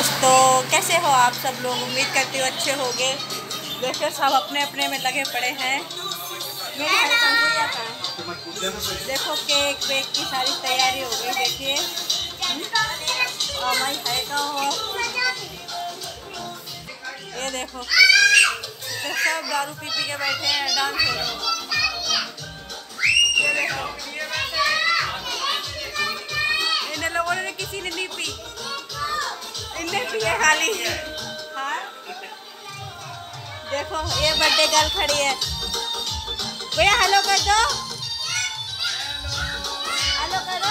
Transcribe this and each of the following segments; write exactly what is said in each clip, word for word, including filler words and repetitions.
दोस्तों, कैसे हो आप सब लोग? उम्मीद करती हूँ अच्छे होंगे। देखो सब अपने अपने में लगे पड़े हैं। मेरी भाई कंगुइया का है। देखो केक वेक की सारी तैयारी हो गई। देखिए भाई है का हो, ये देखो तो सब दारू पी पी के बैठे हैं, डांस हो रहा है। ये देखो इन लोगों ने किसी ने नहीं पी, इनने पिए खाली। हाँ देखो ये बर्थडे गर्ल खड़ी है। भैया हेलो कर दो, हेलो करो।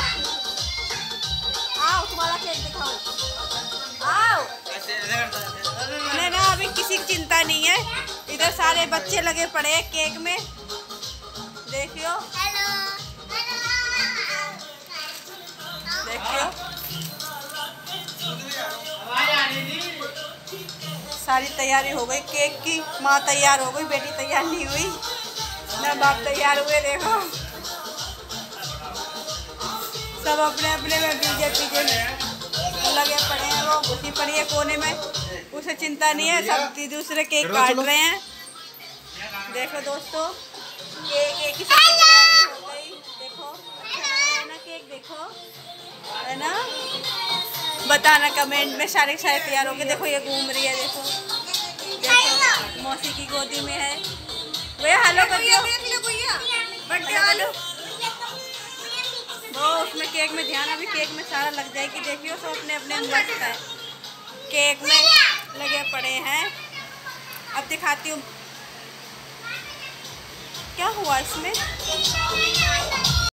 आओ तुम्हारा केक दिखाओ, आओ। नहीं ना अभी किसी की चिंता नहीं है, इधर सारे बच्चे लगे पड़े हैं केक में। देखियो देखियो सारी तैयारी हो गई केक की। माँ तैयार हो गई, बेटी तैयार नहीं हुई ना, बाप तैयार हुए। देखो सब अपने अपने में पीछे पीछे लगे पड़े हैं। वो घुसी पड़ी है कोने में, उसे चिंता नहीं है, सब दूसरे केक काट रहे हैं। देखो दोस्तों केक एक ही तैयारी हो गई। देखो अच्छा है ना केक, देखो है ना। बताना कमेंट में, सारे सारे तैयार हो गए। देखो ये घूम रही है, देखो देखो मौसी की गोदी में है। भैया हेलो कर दियो, बर्थडे हेलो। वो उसमें केक में ध्यान, अभी केक में सारा लग जाएगी। देखियो सब अपने अपने मस्त है, केक में लगे पड़े हैं। अब दिखाती हूँ क्या हुआ इसमें।